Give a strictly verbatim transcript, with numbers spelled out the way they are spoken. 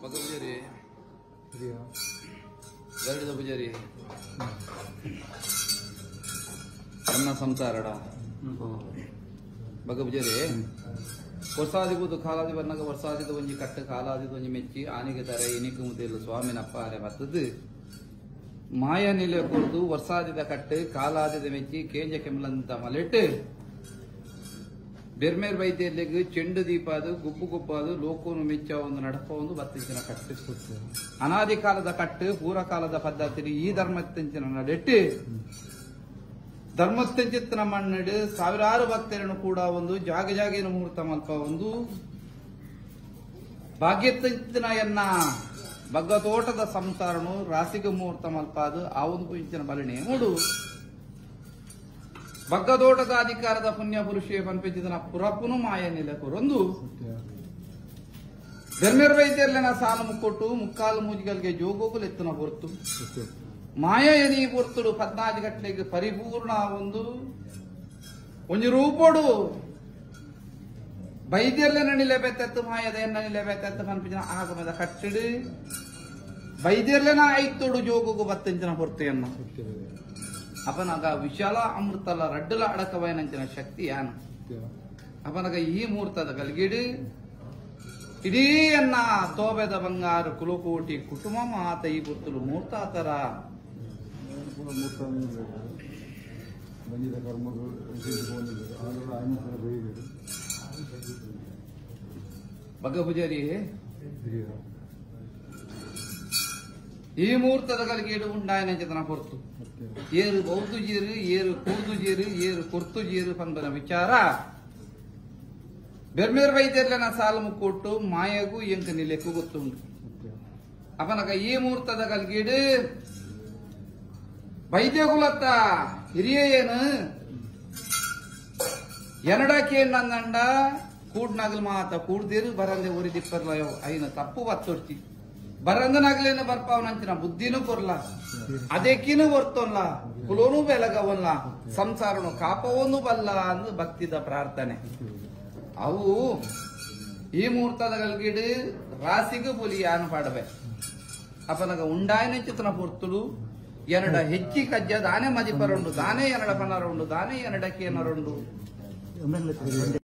ಮಗ ಪೂಜಾರಿ ಗರುಡದ ಪೂಜಾರಿ ಅನ್ನ ಸಂಸಾರಡ ಮಗ ಪೂಜಾರಿ ವರ್ಷಾದಿಬುದು ಕಾಲಾದಿ ಬರ್ನಾಗ ವರ್ಷಾದಿದ ಒಂಜಿ ಕಟ್ಟು ಕಾಲಾದಿದ ಒಂಜಿ ಮೆಚ್ಚಿ ಆನೆಗೆ ತರ ಎನಿಕು ಮುದಿಲ್ಲ ಸ್ವಾಮಿನಪ್ಪ ಅರೆ ಬರ್ತದ್ದು ಮಾಯ ನಿಲೆ ಕೊಡ್ದು ವರ್ಷಾದಿದ ಕಟ್ಟು ಕಾಲಾದಿದ ಮೆಚ್ಚಿ ಕೇಂಜ ಕೆಮ್ಮಲಂತ ಮಲೆಟ್ಟು ಬೆರ್ಮೇರ್ ವೈದ್ಯರಿಗೆ ಚೆಂಡು ದೀಪ ಅದು ಗುಬ್ಬು ಗುಬ್ಬು ಅದು ಲೋಕೋನು ಮೆಚ್ಚ ಒಂದು ನಡಪ ಒಂದು ಬತ್ತಿಂಚಿನ ಕಟ್ಟು ಅನಾದಿ ಕಾಲದ ಕಟ್ಟು ಪೂರ ಕಾಲದ ಪದ್ಧತಿ ಈ ಧರ್ಮತ್ತಿಂಚಿನ ನಡೆಟ್ಟು ಧರ್ಮಸ್ಥಿಂಚಿತ್ತಿನ ಮಣ್ಣಡು ಸಾವಿರಾರು ಭಕ್ತರನ್ನು ಕೂಡ ಒಂದು ಜಾಗ ಜಾಗಿನ ಮುಹೂರ್ತ ಮಲ್ಪ ಒಂದು ಭಾಗ್ಯತ್ತಿನ ಎನ್ನ ಬಗ್ಗ ತೋಟದ ಸಂಸಾರನು ರಾಸಿಗ ಮುಹೂರ್ತ ಮಲ್ಪ ಅದು ಆ ಒಂದು ಕುಂಚಿನ ಬಲಣೆ ಮೂಡು ಬಗ್ಗ ತೋಟದ ಅಧಿಕಾರದ ಪುಣ್ಯ ಪುರುಷೇ ಪಂಪಿಸಿದನ ಪುರಪ್ಪನು ಮಾಯ ನಿಲಕರೊಂದು ಧರ್ಮಿರ್ವೈದ್ಯರ್ಲಿನ ಸಾಲು ಮುಕ್ಕೊಟ್ಟು ಮುಕ್ಕಾಲು ಮೂಜಿಗಳಿಗೆ ಜೋಗೋಗುಲು ಎತ್ತನ ಹೊರತು ಮಾಯ ಎನಿ ಪೊರ್ತುಡು ಪದ್ನಾಲ್ಕು ಗಂಟೆಗೆ ಪರಿಪೂರ್ಣ ಒಂದು ಒಂಜಿ ರೂಪಡು ವೈದ್ಯರ್ಲೆನ ನಿಲೆಬೇತತ್ತು ಮಾಯದ ಎನ್ನ ನಿಲೆಬೇತತ್ತು ಪಂಪಿಸಿನ ಆಗಮದ ಕಟ್ಟಡು ವೈದ್ಯರ್ಲೆನ ಐತೋಡು ಜೋಗೋಗು ಬತ್ತಂಚಿನ ಹೊರತೆಯನ್ನ ಅಪನಗ ವಿಶಾಲ ಅಮೃತಲ ರಡ್ಡಲ ಅಡಕವಯನಂಚಿನ ಶಕ್ತಿ ಯಾನು ಅಪನಗ ಈ ಮುಹೂರ್ತದ ಗಲ್ಗಿಡು ಇಡೀ ಅನ್ನ ತೋಬೆದ ಬಂಗಾರ ಕುಲಕೋಟಿ ಕುಟುಂಬ ಮಾತ ಈ ಗುರ್ತಲು ಮುಹೂರ್ತ ತರ ಬಗ್ಗ ಪೂಜಾರಿ ಈ ಮುಹೂರ್ತದ ಗಲ್ಗೇಡು ಉಂಡಾಯನ ಹೊರತು ಏರು ಬೌದು ಜೀರು ಏರು ಕೂರ್ದು ಜೀರು ಏರು ಕೊರ್ತು ಜೀರು ಪಂದನ ವಿಚಾರ ಬೆರ್ಮೇರ್ ವೈದ್ಯರ್ಲನ ಸಾಲು ಮುಕ್ಕೊಟ್ಟು ಮಾಯಗೂ ಎಂಕ ನಿಲೆಕ್ಕೂ ಗೊತ್ತುಂಟು ಅಪನಗ ಈ ಮುಹೂರ್ತದ ಗಲ್ಗೀಡು ವೈದ್ಯಗುಲತ್ತ ಹಿರಿಯ ಏನು ಎನಡಕೇನಂದಂಡ ಕೂಡ್ನಗಲ್ ಮಾತ ಕೂಡ್ದೇರು ಬರಂದೆ ಊರಿದಿಪ್ಪರ್ಲ ಐನ ತಪ್ಪು ಬತ್ತೊರ್ತಿ ಬರಂದನಾಗ್ಲೇನ ಬರ್ಪಾವನಂಚಿನ ಬುದ್ಧಿನೂ ಕೊರ್ಲ ಅದಕ್ಕಿನೂ ಬರ್ತೊಲ್ಲ ಕುಲೋನು ಬೆಲಗವಲ್ಲ ಸಂಸಾರನು ಕಾಪವನು ಬಲ್ಲ ಅಂದು ಭಕ್ತಿದ ಪ್ರಾರ್ಥನೆ ಅವು ಈ ಮುಹೂರ್ತದ ಗಲ್ಗಿಡು ರಾಸಿಗೂ ಬುಲಿ ಯಾನು ಪಾಡಬೆ ಅಪನಗ ಉಂಡಾಯನ ಚಿತ್ರನ ಪೊರ್ತುಡು ಎರಡ ಹೆಚ್ಚಿ ಕಜ್ಜ ದಾನೆ ಮದಿಪರುಂಡು ದಾನೆ ಎರಡ ಪನರುಂಡು ದಾನೆ ಎರಡಕ್ಕೆ ಏನರುಂಡು